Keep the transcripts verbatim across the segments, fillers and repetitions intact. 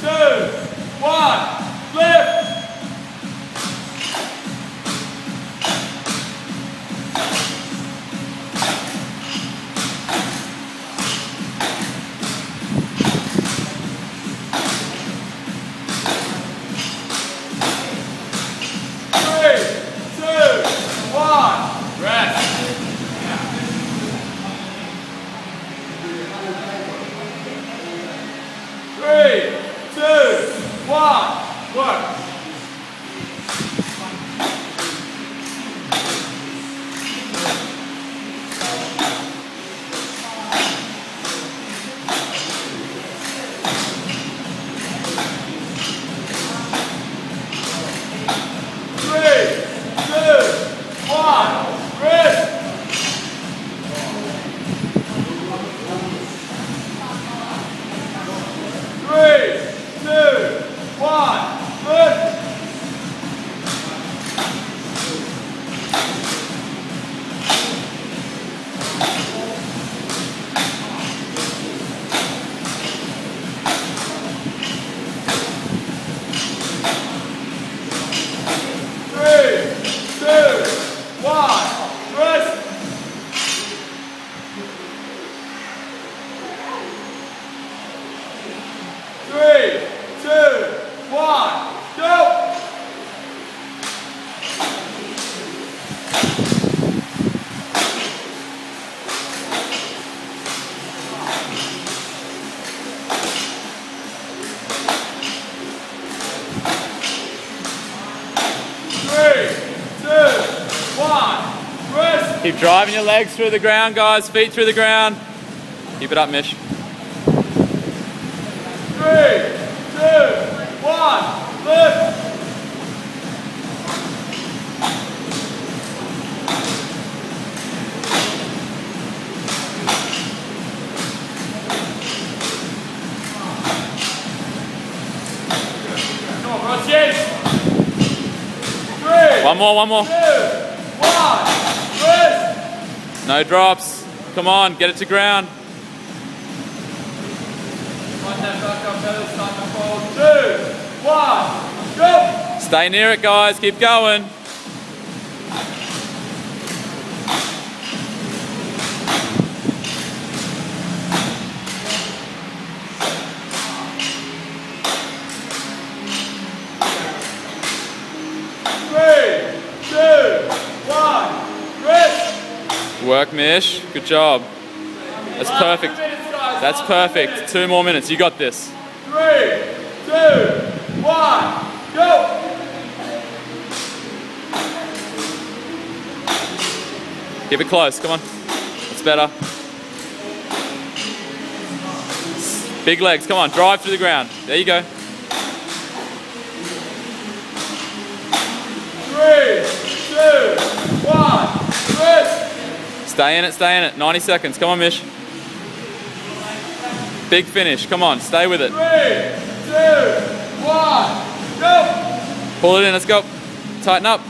two, one, lift. Three, two, one, work. Three, two, one, rest. Three, two, one, lift. Three, two, one, rest. Three, two, one, go! Three, two, one, rest! Keep driving your legs through the ground, guys. Feet through the ground. Keep it up, Mish. Three, two, one, lift. Come on, bro, yes. Three, One more, one more. two, one, rest. No drops. Come on, get it to ground. One step back up, pedal, start to fold. Two, one, go! Stay near it, guys. Keep going. Three, two, one, rest. Work, Mish. Good job. That's perfect. That's perfect. Two more minutes. You got this. Three, two, one, go! Keep it close. Come on. That's better. Big legs. Come on. Drive through the ground. There you go. Three, two, one, rest. Stay in it. Stay in it. ninety seconds. Come on, Mish. Big finish. Come on. Stay with it. Three, two, one, go! Pull it in. Let's go. Tighten up.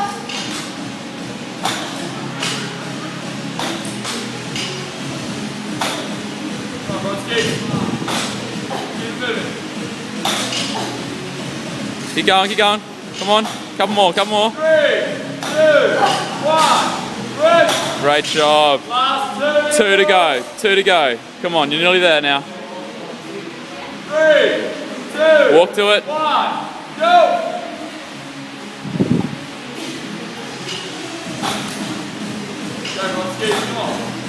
Come on, bro, let's keep. Keep moving. Keep going. Keep going. Come on. Couple more. Couple more. Three, two, one, rest. Great job. Last two. Two to go. Two to go. Come on. You're nearly there now. Three, two, Walk to it. one, go! Go, let's keep. Come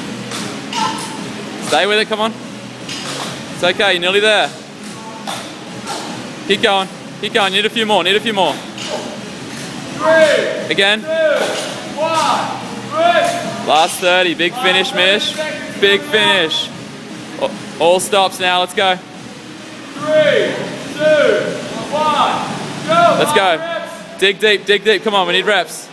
on. Stay with it. Come on. It's okay. You're nearly there. Keep going. Keep going. Need a few more. Need a few more. Three, Again. two, one, rest. Last thirty. Big finish, Mish. Big finish. All stops now. Let's go. Three, two, one, go! Let's go. Reps. Dig deep. Dig deep. Come on. We need reps.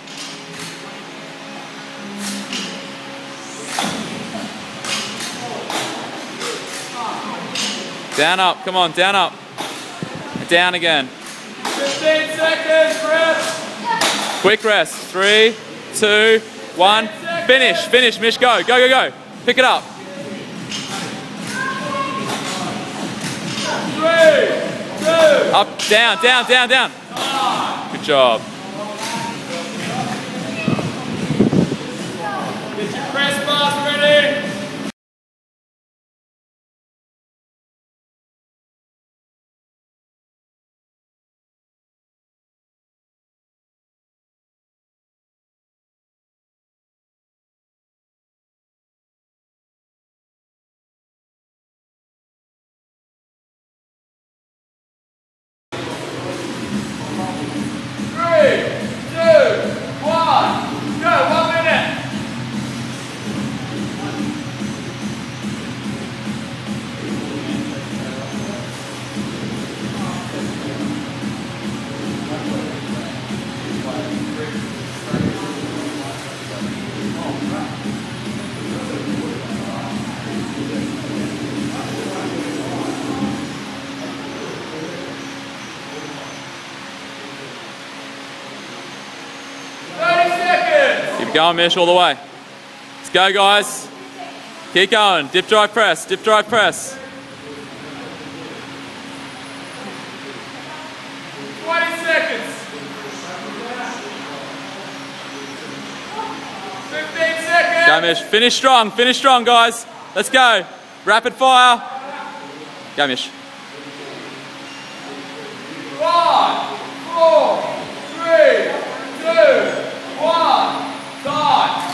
Down, up. Come on. Down, up. Down again. fifteen seconds, reps. Quick rest. Three, two, one. Finish. Finish. Mish, go. Go, go, go. Pick it up. Three, two. Up, down, down, down, down. Good job. Get your press bars ready. Three, two, one, go, one minute. thirty seconds. Keep going, Mish, all the way. Let's go, guys. Keep going. Dip, drive, press. Dip, drive, press. twenty seconds. fifteen seconds. Go, Mish. Finish strong. Finish strong, guys. Let's go. Rapid fire. Go, Mish. Five, four, three, two, one, time.